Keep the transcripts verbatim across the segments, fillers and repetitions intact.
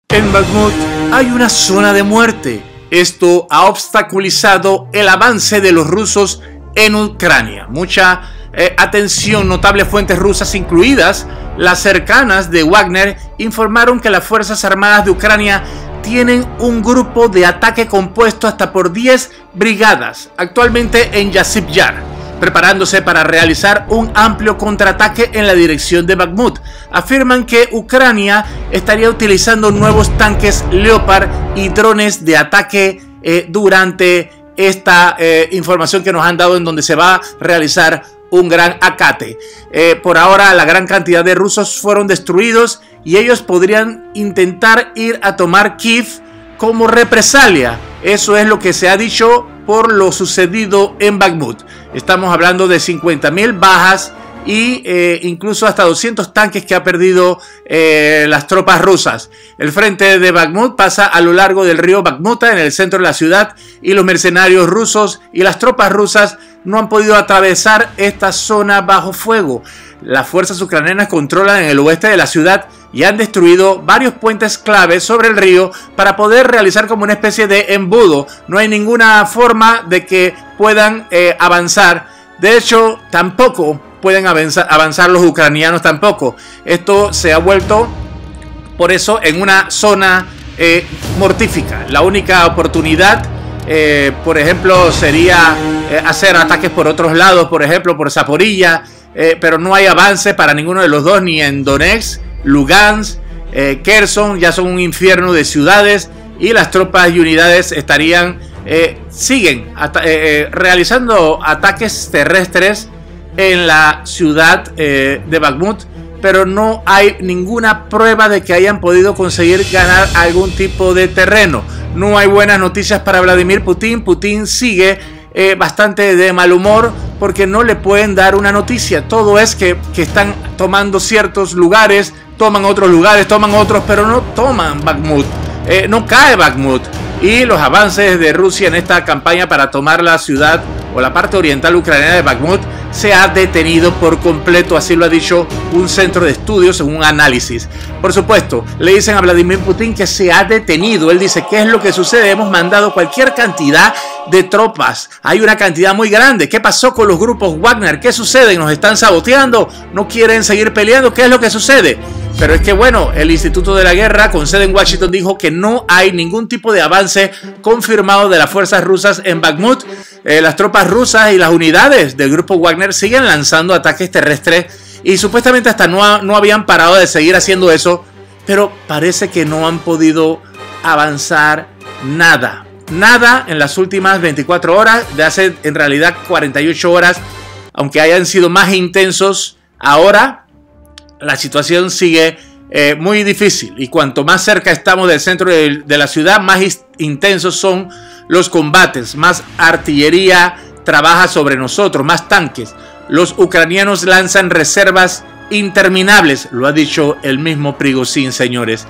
En Bakhmut hay una zona de muerte. Esto ha obstaculizado el avance de los rusos en Ucrania. Mucha eh, atención, notables fuentes rusas, incluidas las cercanas de Wagner, informaron que las Fuerzas Armadas de Ucrania tienen un grupo de ataque compuesto hasta por diez brigadas, actualmente en Yasiv Yar, preparándose para realizar un amplio contraataque en la dirección de Bakhmut. Afirman que Ucrania estaría utilizando nuevos tanques Leopard y drones de ataque eh, durante esta eh, información que nos han dado, en donde se va a realizar un gran acate. Eh, por ahora la gran cantidad de rusos fueron destruidos y ellos podrían intentar ir a tomar Kiev como represalia. Eso es lo que se ha dicho por lo sucedido en Bakhmut. Estamos hablando de cincuenta mil bajas y eh, incluso hasta doscientos tanques que ha perdido eh, las tropas rusas. El frente de Bakhmut pasa a lo largo del río Bakhmuta, en el centro de la ciudad, y los mercenarios rusos y las tropas rusas no han podido atravesar esta zona bajo fuego. Las fuerzas ucranianas controlan en el oeste de la ciudad y han destruido varios puentes claves sobre el río para poder realizar como una especie de embudo. No hay ninguna forma de que puedan eh, avanzar. De hecho, tampoco pueden avanzar, avanzar los ucranianos tampoco. Esto se ha vuelto, por eso, en una zona eh, mortífica. La única oportunidad, eh, por ejemplo, sería eh, hacer ataques por otros lados, por ejemplo, por Zaporilla, eh, pero no hay avance para ninguno de los dos, ni en Donetsk, Lugansk, eh, Kherson. Ya son un infierno de ciudades y las tropas y unidades estarían, eh, siguen at eh, eh, realizando ataques terrestres en la ciudad eh, de Bakhmut, pero no hay ninguna prueba de que hayan podido conseguir ganar algún tipo de terreno. No hay buenas noticias para Vladimir Putin. Putin sigue eh, bastante de mal humor porque no le pueden dar una noticia. Todo es que, que están tomando ciertos lugares, toman otros lugares, toman otros, pero no toman Bakhmut. Eh, no cae Bakhmut. Y los avances de Rusia en esta campaña para tomar la ciudad o la parte oriental ucraniana de Bakhmut se ha detenido por completo, así lo ha dicho un centro de estudios en un análisis. Por supuesto, le dicen a Vladimir Putin que se ha detenido. Él dice, ¿qué es lo que sucede? Hemos mandado cualquier cantidad de tropas. Hay una cantidad muy grande. ¿Qué pasó con los grupos Wagner? ¿Qué sucede? ¿Nos están saboteando? ¿No quieren seguir peleando? ¿Qué es lo que sucede? Pero es que bueno, el Instituto de la Guerra con sede en Washington dijo que no hay ningún tipo de avance confirmado de las fuerzas rusas en Bakhmut. Eh, las tropas rusas y las unidades del grupo Wagner siguen lanzando ataques terrestres y supuestamente hasta no, no habían parado de seguir haciendo eso, pero parece que no han podido avanzar nada. Nada en las últimas veinticuatro horas, de hace en realidad cuarenta y ocho horas, aunque hayan sido más intensos ahora. La situación sigue eh, muy difícil y cuanto más cerca estamos del centro de, de la ciudad, más intensos son los combates, más artillería trabaja sobre nosotros, más tanques. Los ucranianos lanzan reservas interminables, lo ha dicho el mismo Prigozhin, señores.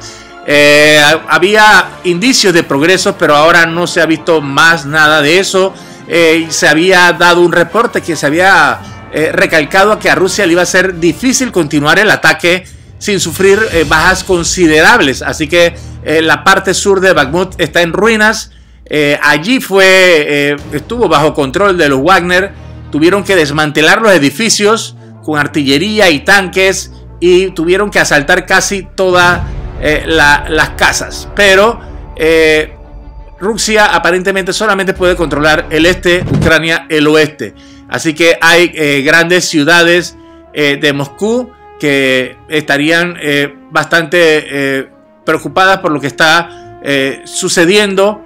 Eh, había indicios de progreso, pero ahora no se ha visto más nada de eso. Eh, se había dado un reporte que se había Eh, recalcado a que a Rusia le iba a ser difícil continuar el ataque sin sufrir eh, bajas considerables. Así que eh, la parte sur de Bakhmut está en ruinas. Eh, allí fue eh, estuvo bajo control de los Wagner. Tuvieron que desmantelar los edificios con artillería y tanques y tuvieron que asaltar casi todas eh, la, las casas. Pero eh, Rusia aparentemente solamente puede controlar el este, Ucrania el oeste. Así que hay eh, grandes ciudades eh, de Moscú que estarían eh, bastante eh, preocupadas por lo que está eh, sucediendo.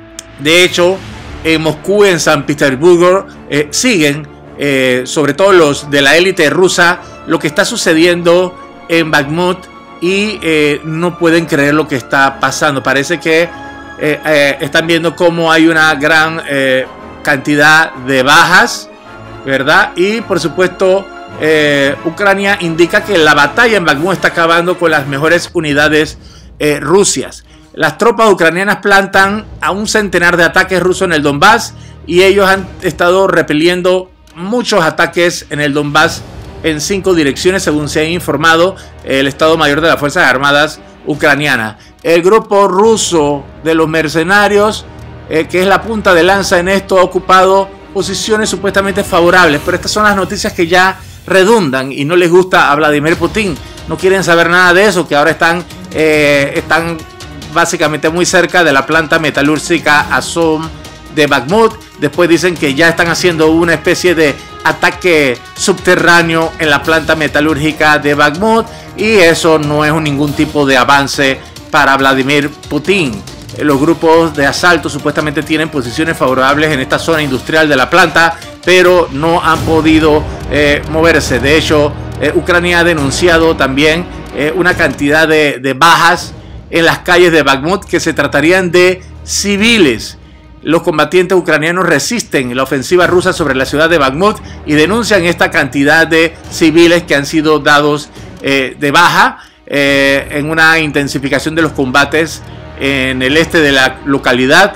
De hecho, en Moscú, en San Petersburgo, eh, siguen, eh, sobre todo los de la élite rusa, lo que está sucediendo en Bakhmut y eh, no pueden creer lo que está pasando. Parece que eh, eh, están viendo cómo hay una gran eh, cantidad de bajas, ¿verdad? Y por supuesto eh, Ucrania indica que la batalla en Bakhmut está acabando con las mejores unidades eh, rusias. Las tropas ucranianas plantan a un centenar de ataques rusos en el Donbass y ellos han estado repeliendo muchos ataques en el Donbass en cinco direcciones, según se ha informado el Estado Mayor de las Fuerzas Armadas ucranianas. el grupo ruso de los mercenarios, eh, que es la punta de lanza en esto, ha ocupado posiciones supuestamente favorables, pero estas son las noticias que ya redundan y no les gusta a Vladimir Putin. No quieren saber nada de eso, que ahora están, eh, están básicamente muy cerca de la planta metalúrgica Azov de Bakhmut. Después dicen que ya están haciendo una especie de ataque subterráneo en la planta metalúrgica de Bakhmut, y eso no es ningún tipo de avance para Vladimir Putin. Los grupos de asalto supuestamente tienen posiciones favorables en esta zona industrial de la planta, pero no han podido eh, moverse. De hecho, eh, Ucrania ha denunciado también eh, una cantidad de, de bajas en las calles de Bakhmut, que se tratarían de civiles. Los combatientes ucranianos resisten la ofensiva rusa sobre la ciudad de Bakhmut y denuncian esta cantidad de civiles que han sido dados eh, de baja eh, en una intensificación de los combates en el este de la localidad.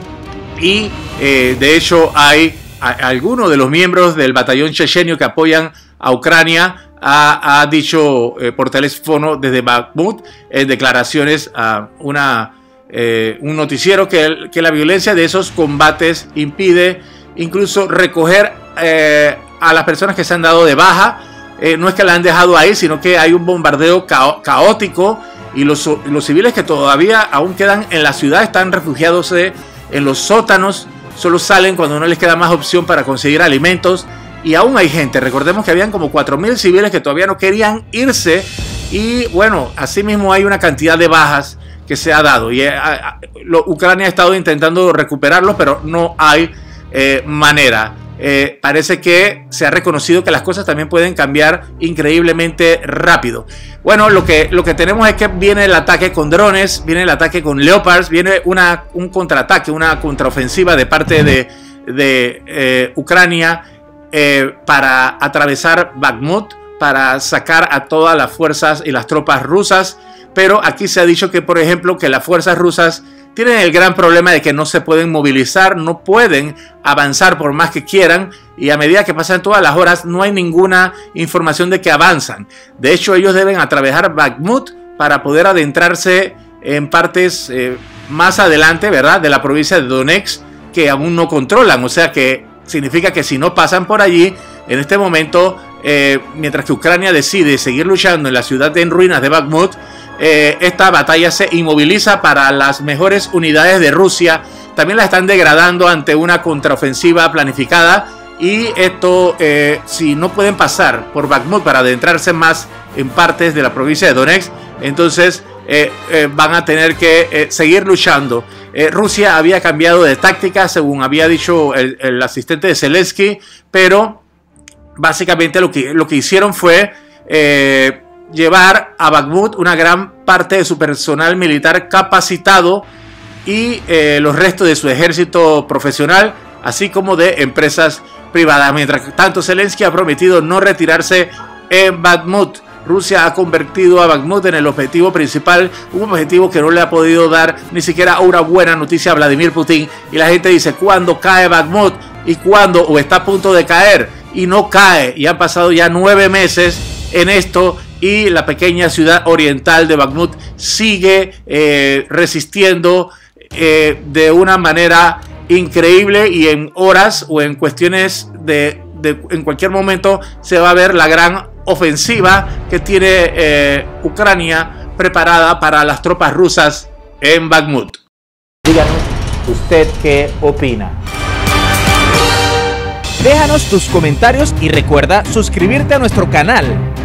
Y eh, de hecho hay a, algunos de los miembros del batallón chechenio que apoyan a Ucrania ha, ha dicho eh, por teléfono desde Bakhmut en declaraciones a una eh, un noticiero que, que la violencia de esos combates impide incluso recoger eh, a las personas que se han dado de baja. Eh, no es que la han dejado ahí, sino que hay un bombardeo cao caótico, y los, los civiles que todavía aún quedan en la ciudad están refugiados en los sótanos. Solo salen cuando no les queda más opción para conseguir alimentos. Y aún hay gente, recordemos que habían como cuatro mil civiles que todavía no querían irse. Y bueno, asimismo hay una cantidad de bajas que se ha dado. Y eh, lo, Ucrania ha estado intentando recuperarlos, pero no hay eh, manera. Eh, parece que se ha reconocido que las cosas también pueden cambiar increíblemente rápido. Bueno, lo que, lo que tenemos es que viene el ataque con drones, viene el ataque con Leopards, viene una, un contraataque, una contraofensiva de parte de, de eh, Ucrania eh, para atravesar Bakhmut, para sacar a todas las fuerzas y las tropas rusas. Pero aquí se ha dicho que, por ejemplo, que las fuerzas rusas tienen el gran problema de que no se pueden movilizar, no pueden avanzar por más que quieran, y a medida que pasan todas las horas no hay ninguna información de que avanzan. De hecho, ellos deben atravesar Bakhmut para poder adentrarse en partes eh, más adelante, ¿verdad?, de la provincia de Donetsk, que aún no controlan. O sea que significa que si no pasan por allí, en este momento, eh, mientras que Ucrania decide seguir luchando en la ciudad en ruinas de Bakhmut, Eh, esta batalla se inmoviliza para las mejores unidades de Rusia. También la están degradando ante una contraofensiva planificada, y esto eh, si no pueden pasar por Bakhmut para adentrarse más en partes de la provincia de Donetsk, entonces eh, eh, van a tener que eh, seguir luchando. eh, Rusia había cambiado de táctica, según había dicho el, el asistente de Zelensky, pero básicamente lo que, lo que hicieron fue eh, llevar a Bakhmut una gran parte de su personal militar capacitado y eh, los restos de su ejército profesional, así como de empresas privadas. Mientras tanto, Zelensky ha prometido no retirarse en Bakhmut. Rusia ha convertido a Bakhmut en el objetivo principal, un objetivo que no le ha podido dar ni siquiera una buena noticia a Vladimir Putin. Y la gente dice, ¿cuándo cae Bakhmut? ¿Y cuándo? ¿O está a punto de caer? Y no cae. Y han pasado ya nueve meses en esto, y la pequeña ciudad oriental de Bakhmut sigue eh, resistiendo eh, de una manera increíble, y en horas o en cuestiones de, de en cualquier momento se va a ver la gran ofensiva que tiene eh, Ucrania preparada para las tropas rusas en Bakhmut. Díganos usted qué opina. Déjanos tus comentarios y recuerda suscribirte a nuestro canal.